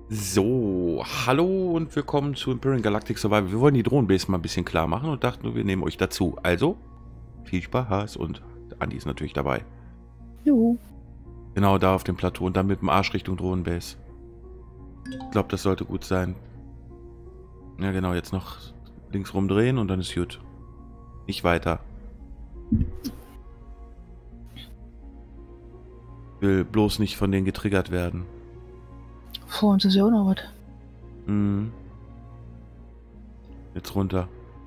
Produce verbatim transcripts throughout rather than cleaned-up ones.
So, hallo und willkommen zu Empyrean Galactic Survival. Wir wollen die Drohnenbase mal ein bisschen klar machen und dachten, wir nehmen euch dazu. Also, viel Spaß und Andi ist natürlich dabei. Juhu. Genau da auf dem Plateau und dann mit dem Arsch Richtung Drohnenbase. Ich glaube, das sollte gut sein. Ja genau, jetzt noch links rumdrehen und dann ist gut. Nicht weiter. Ich will bloß nicht von denen getriggert werden. Vor uns ist ja auch noch was. Mhm. Jetzt runter.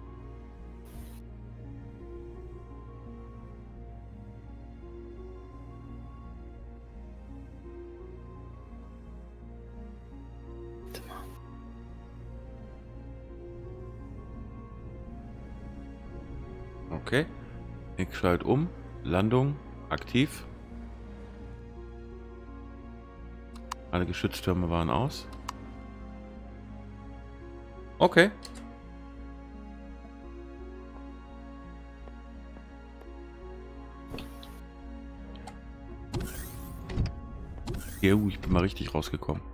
Okay. Ich schalte um. Landung aktiv. Alle Geschütztürme waren aus. Okay. Ja, ich bin mal richtig rausgekommen.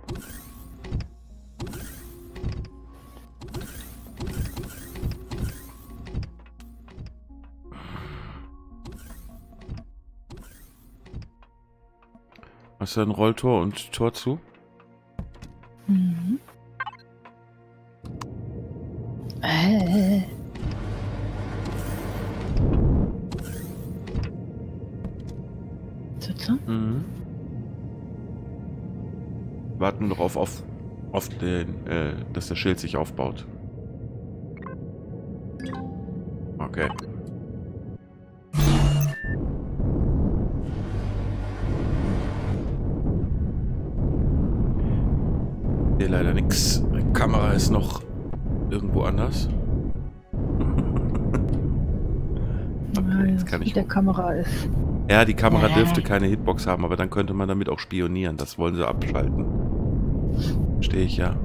Hast du ein Rolltor und Tor zu? Mhm. Äh. Sitze? Mhm. Warten nur noch auf, auf, auf den, äh, dass der Schild sich aufbaut. Okay. Hier leider nix. Die Kamera ist noch irgendwo anders. Okay, jetzt kann ich. Wie der Kamera ist. Ja, die Kamera Äh. dürfte keine Hitbox haben, aber dann könnte man damit auch spionieren. Das wollen sie abschalten. Stehe ich ja.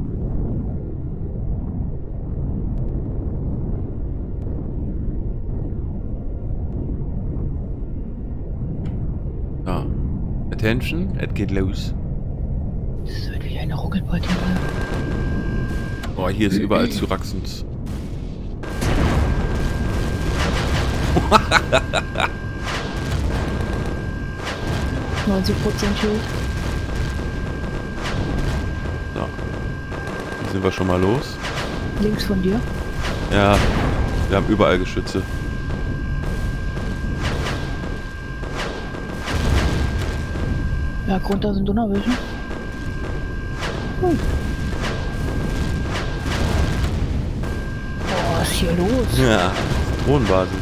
So. Attention, es geht los. Das wird wie eine Ruckelparty. Oh, hier ist überall Cyraxens. neunzig Prozent Schild. So. Hier sind wir schon mal los. Links von dir. Ja, wir haben überall Geschütze. Ja, runter sind noch welche. Hm. Oh, was ist hier los? Ja, Drohnenbasis.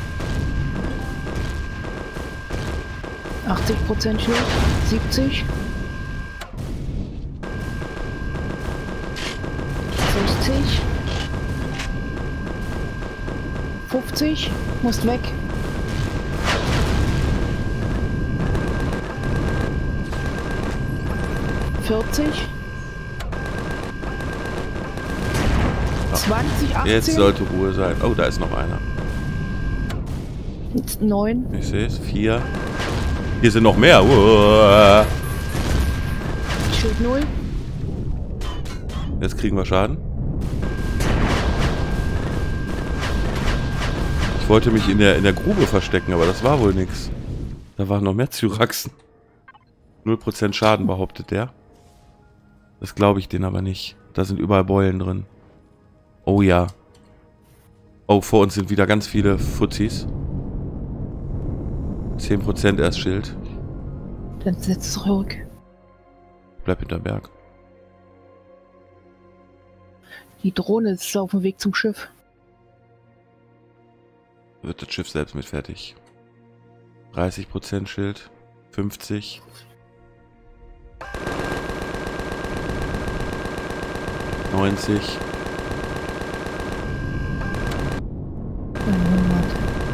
achtzig Prozent Schild. siebzig. sechzig. fünfzig. Musst weg. vierzig. zwanzig, achtzehn. Jetzt sollte Ruhe sein. Oh, da ist noch einer. neun. Ich sehe es. Vier. Hier sind noch mehr. Uah. Schild null. Jetzt kriegen wir Schaden. Ich wollte mich in der, in der Grube verstecken, aber das war wohl nichts. Da waren noch mehr Cyraxen. null Prozent Schaden behauptet der. Das glaube ich denen aber nicht. Da sind überall Beulen drin. Oh ja. Oh, vor uns sind wieder ganz viele Fuzis. zehn Prozent erst Schild. Dann setz zurück. Bleib hinter Berg. Die Drohne ist auf dem Weg zum Schiff. Wird das Schiff selbst mit fertig. dreißig Prozent Schild. fünfzig. neunzig. hundert.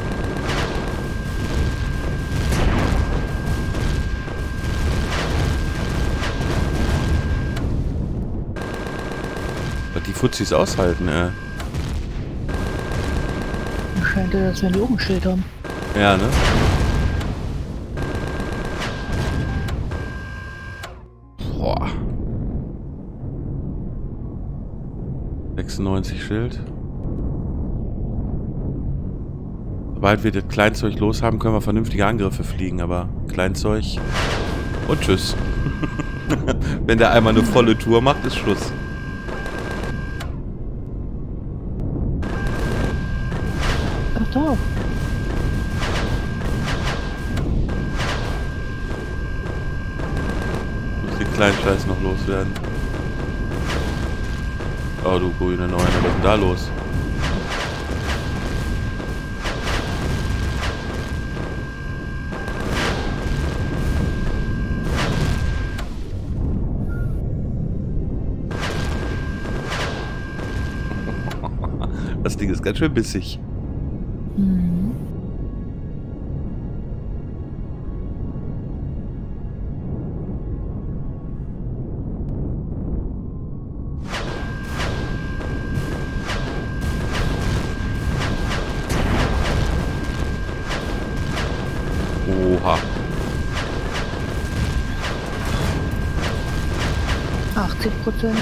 Was die Fuzis aushalten, äh. Scheint ja, dass wir ein Logenschild haben. Ja, ne? sechsundneunzig Schild. Sobald wir das Kleinzeug los haben, können wir vernünftige Angriffe fliegen, aber Kleinzeug und tschüss. Wenn der einmal eine volle Tour macht, ist Schluss. Ach da. Muss den kleinen Scheiß noch loswerden. Oh, du grüne Neune, was ist denn da los? Das Ding ist ganz schön bissig. Mhm. Oha. achtzig Prozent.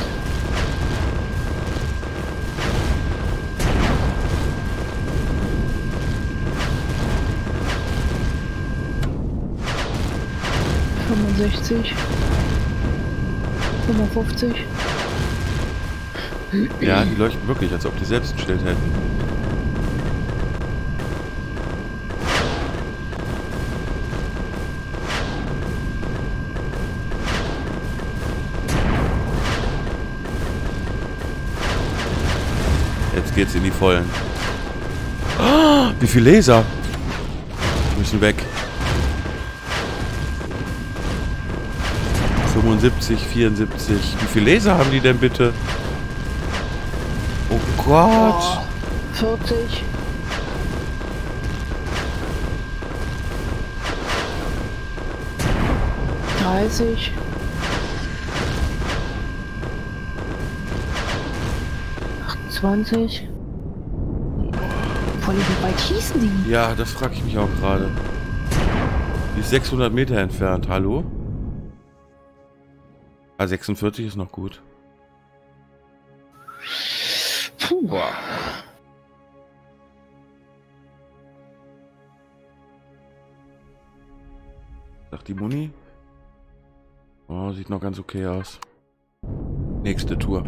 fünfundsechzig. fünfundfünfzig. Ja, die leuchten wirklich, als ob die selbst ein Schild hätten. Jetzt geht's in die Vollen. Oh, wie viele Laser? Die müssen weg. fünfundsiebzig, vierundsiebzig. Wie viele Laser haben die denn bitte? Oh Gott. Oh, vierzig. dreißig. achtundzwanzig. Vor allem, wie weit schießen die? Ja, das frage ich mich auch gerade. Die ist sechshundert Meter entfernt. Hallo? Ah, sechsundvierzig ist noch gut. Puh. Boah. Sagt die Muni? Oh, sieht noch ganz okay aus. Nächste Tour.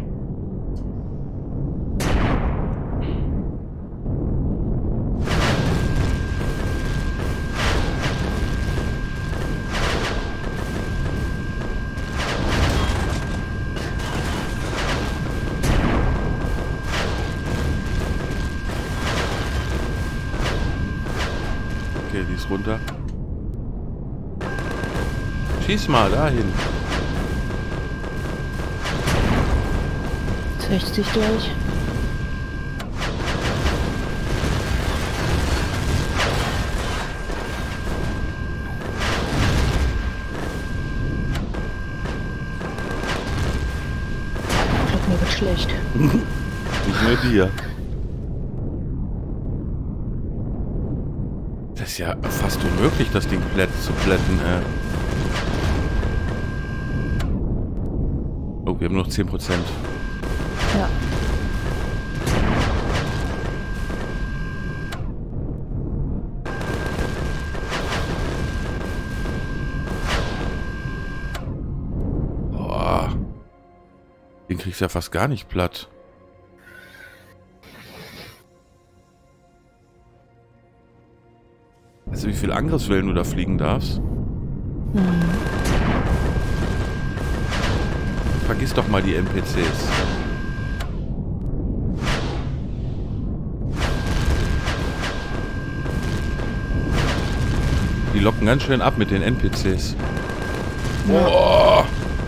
Okay, die ist runter. Schieß mal dahin. sechzig durch. Ich glaube, mir wird schlecht. Nicht nur dir. Das ist ja fast unmöglich, das Ding plätt zu plätten. Äh. Oh, wir haben noch zehn Prozent. Ja. Boah. Den kriegst du ja fast gar nicht platt. Weißt du, wie viel Angriffswellen du da fliegen darfst? Hm. Vergiss doch mal die N P Cs. Die locken ganz schön ab mit den N P Cs. Boah.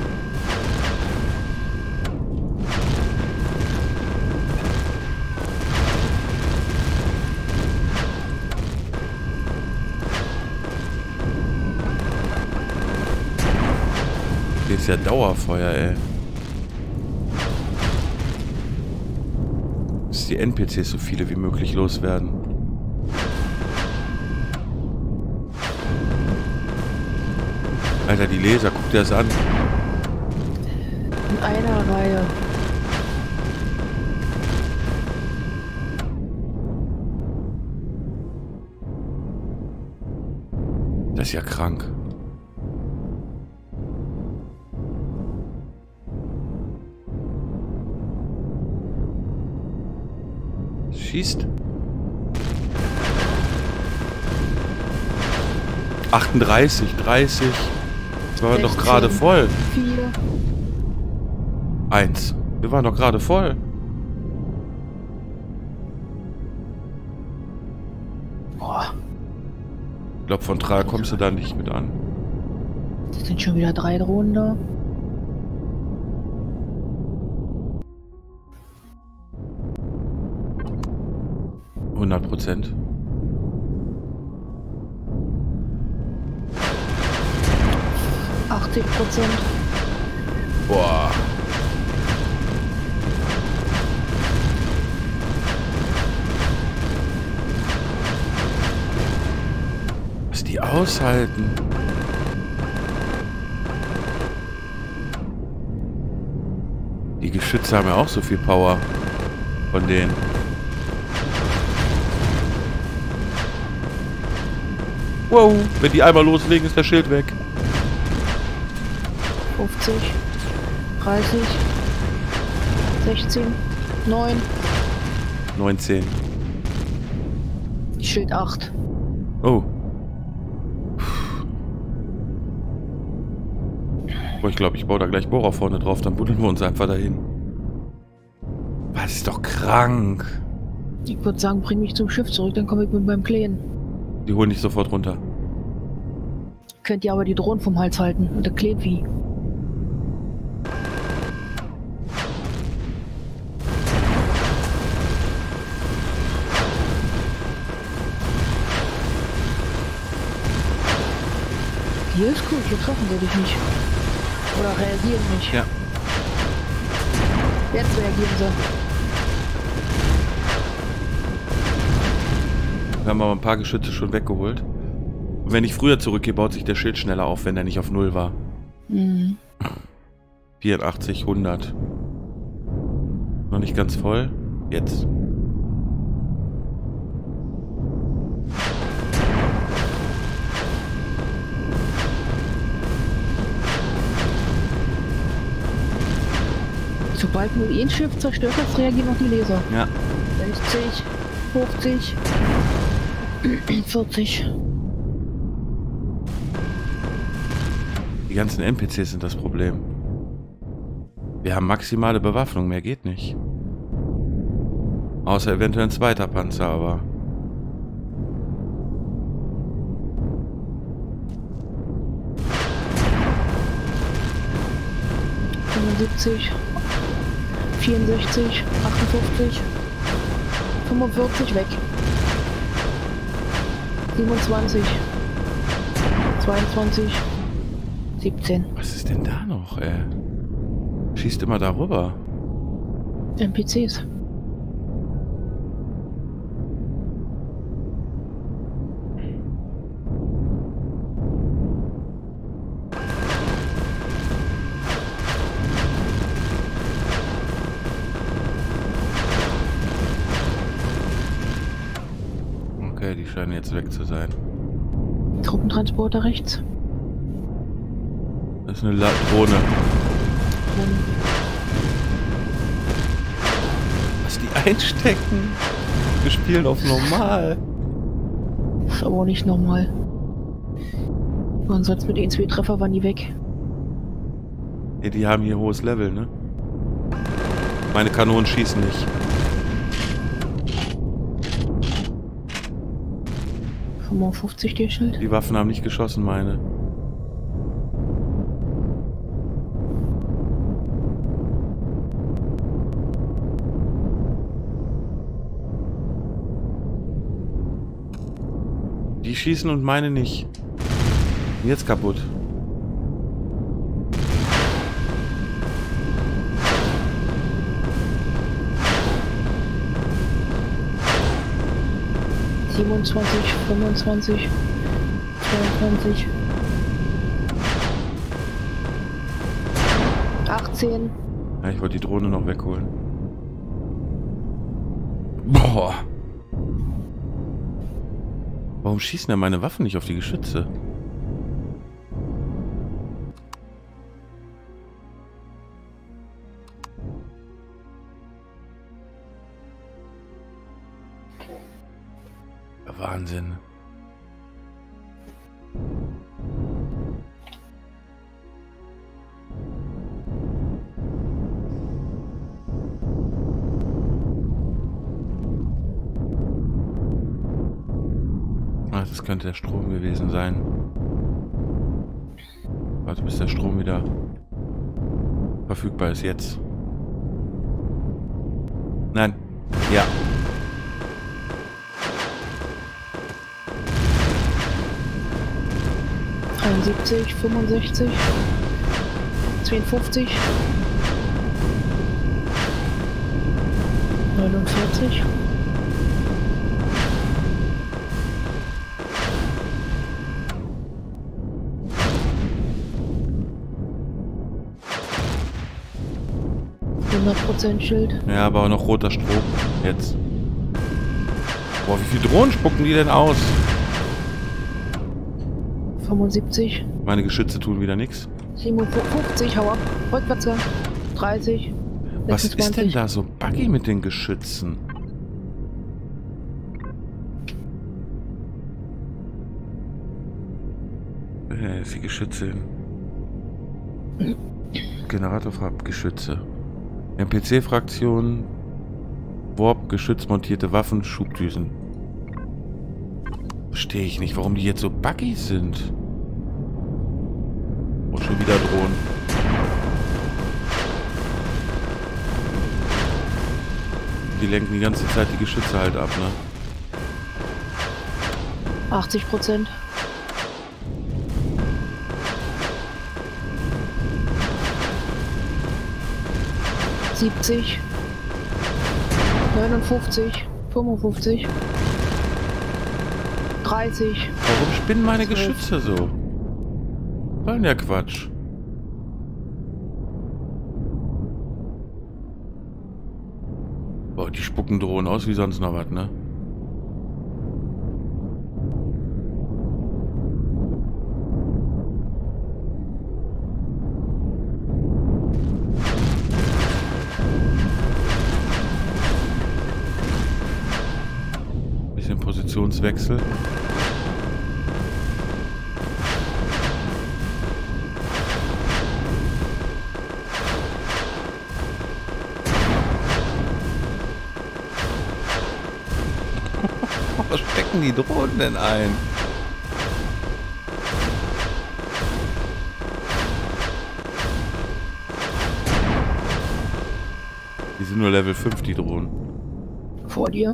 Hier ist ja Dauerfeuer, ey. Dass die N P Cs so viele wie möglich loswerden. Alter, die Laser, guck dir das an. In einer Reihe. ist ja krank. Schießt. achtunddreißig, dreißig. Das war doch gerade voll. vier. Eins. Wir waren doch gerade voll. Boah, Ich glaube, von drei kommst du da nicht mit an. das sind schon wieder drei Drohnen da. hundert Prozent. achtzig Prozent. Boah. Was die aushalten. Die Geschütze haben ja auch so viel Power von denen. Wow, wenn die einmal loslegen, ist das Schild weg. fünfzig. dreißig. sechzehn. neun. neunzehn. Schild acht. Oh. Boah, ich glaube, ich baue da gleich Bohrer vorne drauf, dann buddeln wir uns einfach dahin. Was ist doch krank. Ich würde sagen, bring mich zum Schiff zurück, dann komme ich mit meinem Kleen. Die holen dich sofort runter. Könnt ihr aber die Drohnen vom Hals halten und der Kleen wie. Hier ist gut, hier treffen sie dich nicht. Oder reagieren nicht. Ja. Jetzt reagieren sie. Wir haben aber ein paar Geschütze schon weggeholt. Und wenn ich früher zurückgehe, baut sich der Schild schneller auf, wenn er nicht auf null war. Mhm. vierundachtzig, hundert. Noch nicht ganz voll. Jetzt. Sobald nur ein Schiff zerstört ist, reagieren auch die Laser. Ja. sechzig, fünfzig, vierzig. Die ganzen N P Cs sind das Problem. Wir haben maximale Bewaffnung, mehr geht nicht. Außer eventuell ein zweiter Panzer, aber... fünfundsiebzig, vierundsechzig, achtundfünfzig, fünfundvierzig weg. siebenundzwanzig, zweiundzwanzig, siebzehn. Was ist denn da noch, ey? Schießt immer darüber. N P Cs. Okay, die scheinen jetzt weg zu sein. Truppentransporter rechts. Das ist eine La Drohne. Was die einstecken? Wir spielen auf normal. Ist aber auch nicht normal. Und sonst mit den zwei Treffer waren die weg. Ja, die haben hier hohes Level, ne? Meine Kanonen schießen nicht. fünfundfünfzig der Schild. Die Waffen haben nicht geschossen, meine. Die schießen und meine nicht. Jetzt kaputt. siebenundzwanzig, fünfundzwanzig, zweiundzwanzig, achtzehn. Ja, ich wollte die Drohne noch wegholen. Boah. Warum schießen denn meine Waffen nicht auf die Geschütze? Wahnsinn. Ah, das könnte der Strom gewesen sein. Warte, bis der Strom wieder verfügbar ist. Jetzt. Nein. Ja. dreiundsiebzig, fünfundsechzig, zweiundfünfzig, neunundvierzig, hundert Prozent Schild. Ja, aber auch noch roter Strom. Jetzt. Boah, wie viele Drohnen spucken die denn aus? fünfundsiebzig. Meine Geschütze tun wieder nichts. siebenundfünfzig, hau ab. Rückwärtsgang. dreißig. Was ist denn sechsundzwanzig. da so buggy mit den Geschützen? Äh, ist die Geschütze hin? Generatorfarbgeschütze. M P C-Fraktion. Warp, geschützmontierte Waffen, Schubdüsen. Verstehe ich nicht, warum die jetzt so buggy sind. Und schon wieder Drohnen. Die lenken die ganze Zeit die Geschütze halt ab, ne? achtzig Prozent. siebzig. neunundfünfzig. fünfundfünfzig. dreißig. Warum spinnen meine zwölf. Geschütze so? Soll denn der Quatsch? Boah, die spucken Drohnen aus wie sonst noch was, ne? Bisschen Positionswechsel. Was stecken die Drohnen denn ein? Die sind nur Level fünf, die Drohnen. Vor dir.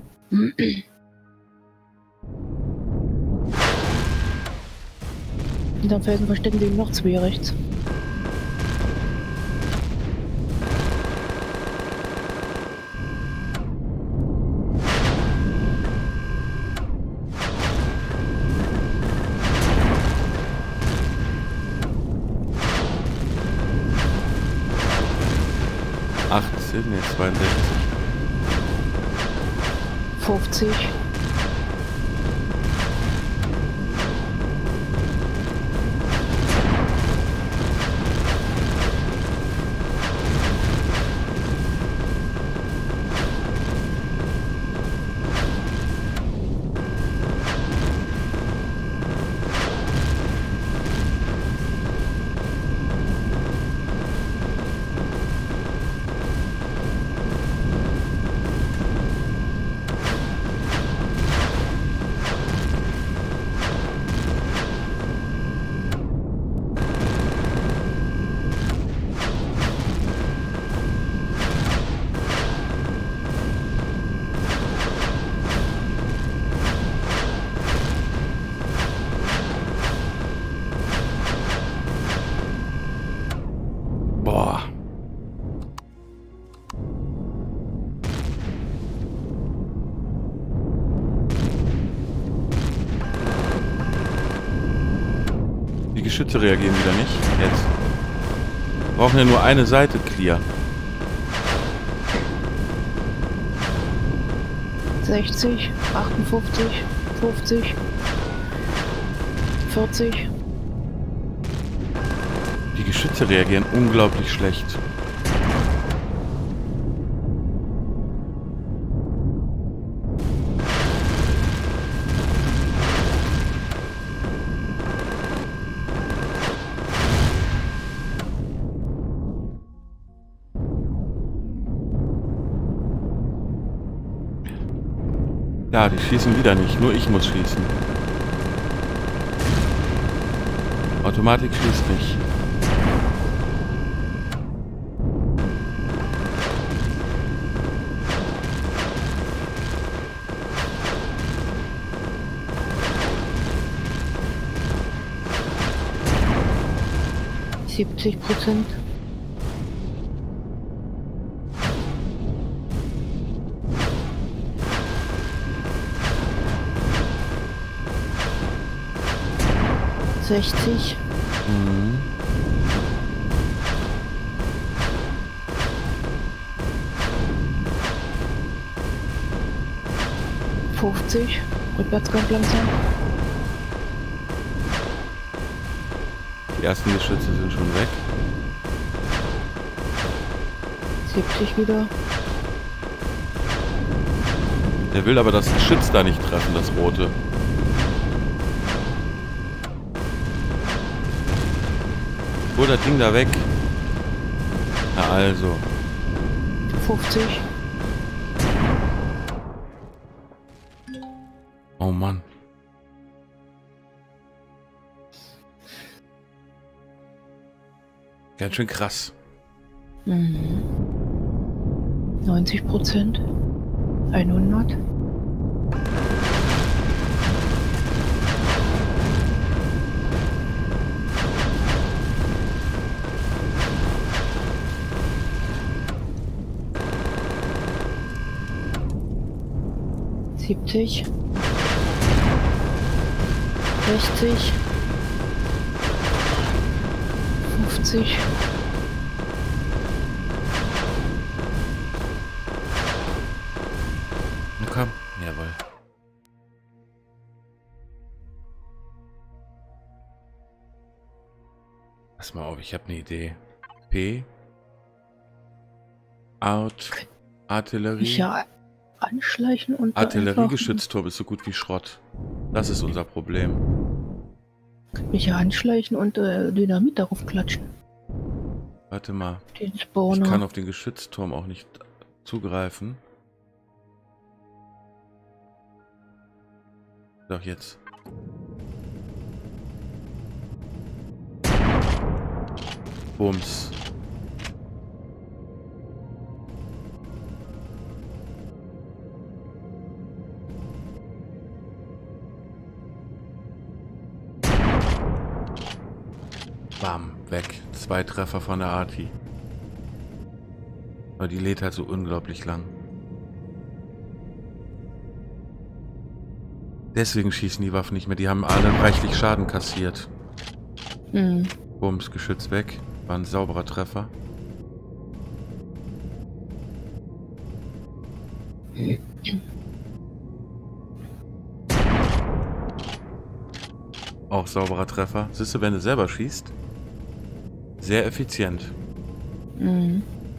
Hinterm Felsen verstecken sich noch zwei rechts. achtzehn, ne, zweiundsechzig. fünfzig. Boah. Die Geschütze reagieren wieder nicht. Jetzt. Wir brauchen ja nur eine Seite clear. sechzig. achtundfünfzig. fünfzig. vierzig. Die Geschütze reagieren unglaublich schlecht. Ja, die schießen wieder nicht. Nur ich muss schießen. Automatik schießt nicht. siebzig Prozent. sechzig. Mhm. fünfzig. Rückwärtsgang langsam. Die ersten Geschütze sind schon weg. siebzig wieder. Der will aber das Geschütz da nicht treffen, das rote. Hol das Ding da weg. Na also. fünfzig. Oh Mann. Ganz schön krass. Mhm. neunzig Prozent. hundert. siebzig. sechzig. fünfzig. Na komm, jawohl. Pass mal auf, ich habe eine Idee. P. Out. Artillerie. Ja, anschleichen und Artilleriegeschützturm ist so gut wie Schrott. Das ist unser Problem. mich ja anschleichen und äh, Dynamit darauf klatschen. Warte mal. Den Ich Spawner. kann auf den Geschützturm auch nicht zugreifen. Doch jetzt. Bums. Bam, weg. Zwei Treffer von der Arti. Aber die lädt halt so unglaublich lang. Deswegen schießen die Waffen nicht mehr. Die haben alle reichlich Schaden kassiert. Mhm. Bums, Geschütz weg. War ein sauberer Treffer. Auch sauberer Treffer. Siehst du, wenn du selber schießt? Sehr effizient. Mhm.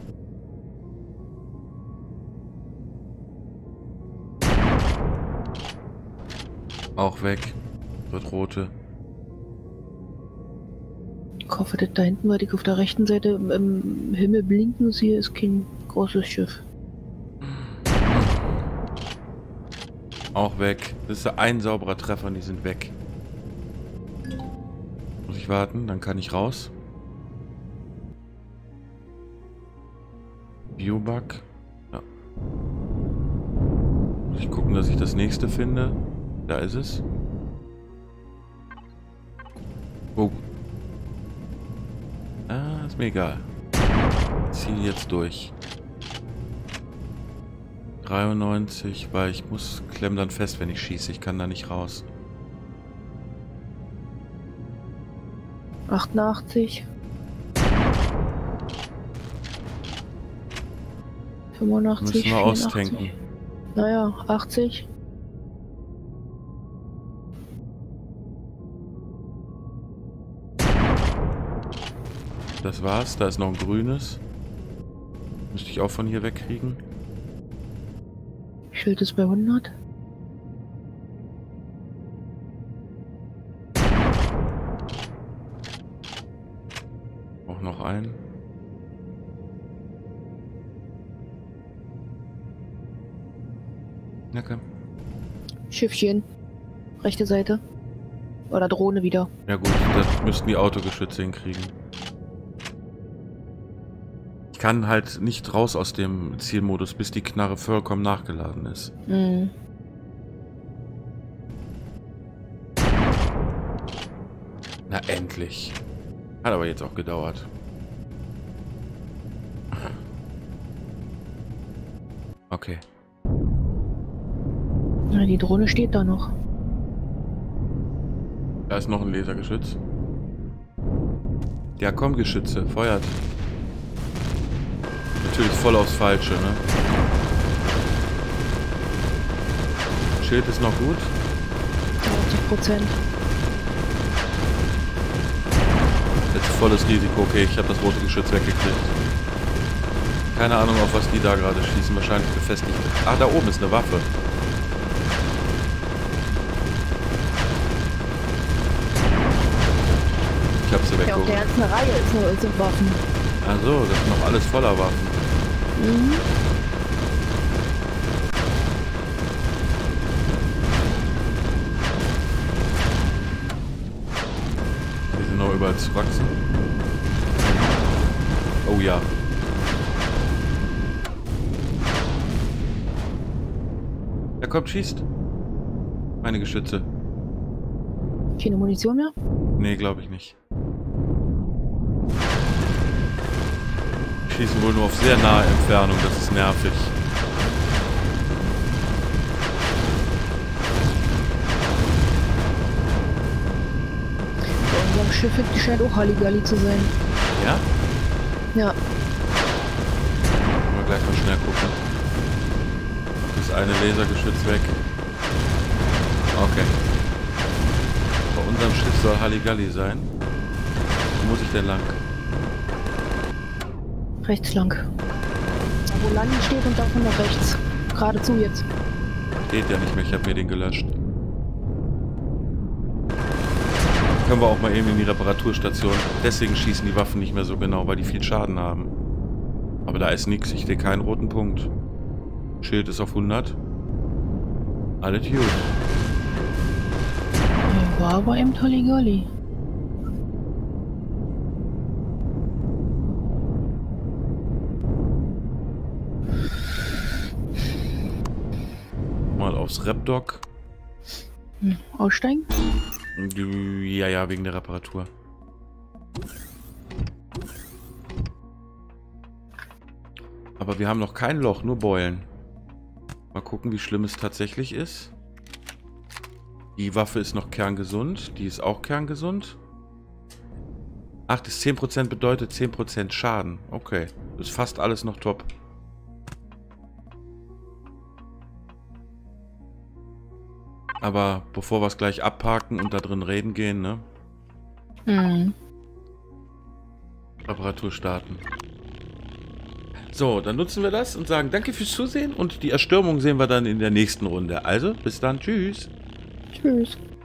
Auch weg. Wird rote. Ich hoffe, dass da hinten, weil ich auf der rechten Seite im, im Himmel blinken sehe, ist kein großes Schiff. Auch weg. Das ist ein sauberer Treffer und die sind weg. Muss ich warten, dann kann ich raus. Viewbug. Ja. Muss ich gucken, dass ich das nächste finde. Da ist es. Oh. Ah, ist mir egal. Zieh jetzt durch. dreiundneunzig, weil ich muss klemm dann fest, wenn ich schieße. Ich kann da nicht raus. achtundachtzig. fünfundachtzig. Müssen wir vierundachtzig. austanken. Naja, achtzig. Das war's. Da ist noch ein grünes. Müsste ich auch von hier wegkriegen. Schild ist bei hundert. Auch noch ein. Na komm. Schiffchen. Rechte Seite. Oder Drohne wieder. Ja gut, das müssten die Autogeschütze hinkriegen. Ich kann halt nicht raus aus dem Zielmodus, bis die Knarre vollkommen nachgeladen ist. Mhm. Na endlich. Hat aber jetzt auch gedauert. Okay. Ja, die Drohne steht da noch. Da ist noch ein Lasergeschütz. Ja, komm, Geschütze, feuert. Natürlich voll aufs Falsche, ne? Schild ist noch gut. neunzig Prozent. Jetzt volles Risiko. Okay, ich habe das rote Geschütz weggekriegt. Keine Ahnung, auf was die da gerade schießen. Wahrscheinlich befestigt. Ah, da oben ist eine Waffe. Ich hab sie Ja, auf weggeholt. der ganzen Reihe ist nur, sind Waffen. Ach so, das ist noch alles voller Waffen. Mhm. Die sind noch überall zu wachsen. Oh ja. Ja, kommt, schießt. Meine Geschütze. Keine Munition mehr? Nee, glaube ich nicht. Die schießen wohl nur auf sehr nahe Entfernung, das ist nervig. Bei unserem Schiff die scheint auch Halligalli zu sein. Ja? Ja. Mal gleich mal schnell gucken. Das eine Lasergeschütz weg. Okay. Bei unserem Schiff soll Halligalli sein. Wo muss ich denn lang? Rechts lang. Da wo Landen steht und davon nach rechts. Geradezu jetzt. Geht ja nicht mehr, ich habe mir den gelöscht. Können wir auch mal eben in die Reparaturstation. Deswegen schießen die Waffen nicht mehr so genau, weil die viel Schaden haben. Aber da ist nichts, ich sehe keinen roten Punkt. Schild ist auf hundert. Alles gut. Ja, war aber eben Halligalli. Mal aufs Repdock. Hm, aussteigen? Ja, ja, wegen der Reparatur. Aber wir haben noch kein Loch, nur Beulen. Mal gucken, wie schlimm es tatsächlich ist. Die Waffe ist noch kerngesund. Die ist auch kerngesund. Ach, das zehn Prozent bedeutet zehn Prozent Schaden. Okay, das ist fast alles noch top. Aber bevor wir es gleich abparken und da drin reden gehen, ne? Mhm. Reparatur starten. So, dann nutzen wir das und sagen danke fürs Zusehen und die Erstürmung sehen wir dann in der nächsten Runde. Also, bis dann, tschüss. Tschüss.